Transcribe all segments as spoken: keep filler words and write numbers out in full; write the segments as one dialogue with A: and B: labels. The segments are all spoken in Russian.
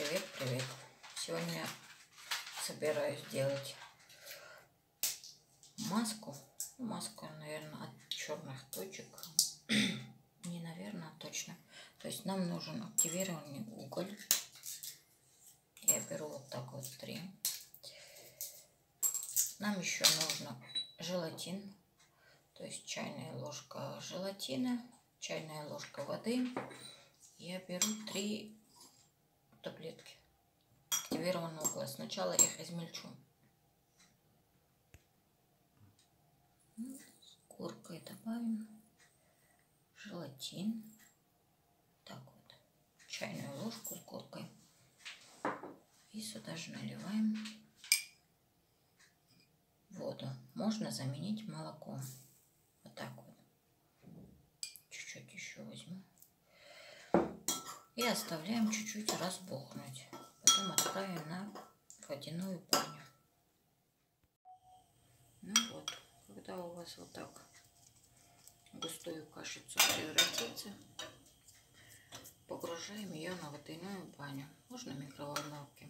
A: Привет, привет. Сегодня собираюсь делать маску. Маску, наверное, от черных точек. Не, наверное, а точно. То есть нам нужен активированный уголь. Я беру вот так вот три. Нам еще нужно желатин. То есть чайная ложка желатина, чайная ложка воды. Я беру три таблетки активированного угля. Сначала их измельчу. С горкой добавим желатин. Так вот, чайную ложку с горкой. И сюда же наливаем воду. Можно заменить молоком. Вот так вот. Чуть-чуть еще возьму. И оставляем чуть-чуть разбухнуть. Потом отправим на водяную баню. Ну вот, когда у вас вот так густую кашицу превратится, погружаем ее на водяную баню. Можно микроволновки.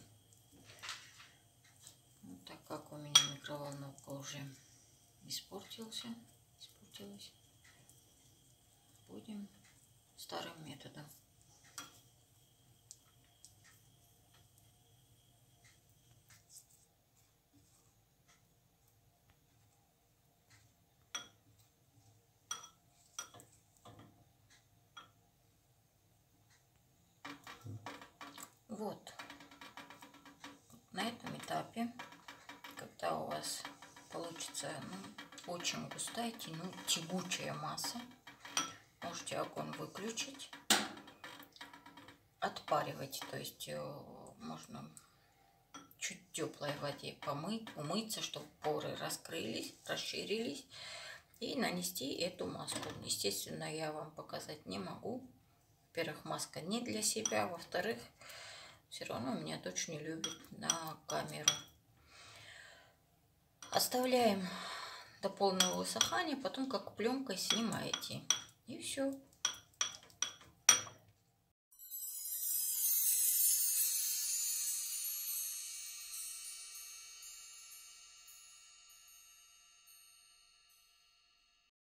A: Вот так как у меня микроволновка уже испортился, испортилась, будем старым методом. Вот, на этом этапе, когда у вас получится ну, очень густая, тяну, тягучая масса, можете огонь выключить, отпаривать, то есть можно чуть в теплой воде помыть, умыться, чтобы поры раскрылись, расширились, и нанести эту маску. Естественно, я вам показать не могу. Во-первых, маска не для себя, во-вторых, все равно меня дочь не любит на камеру. Оставляем до полного высыхания, потом как пленкой снимаете. И все.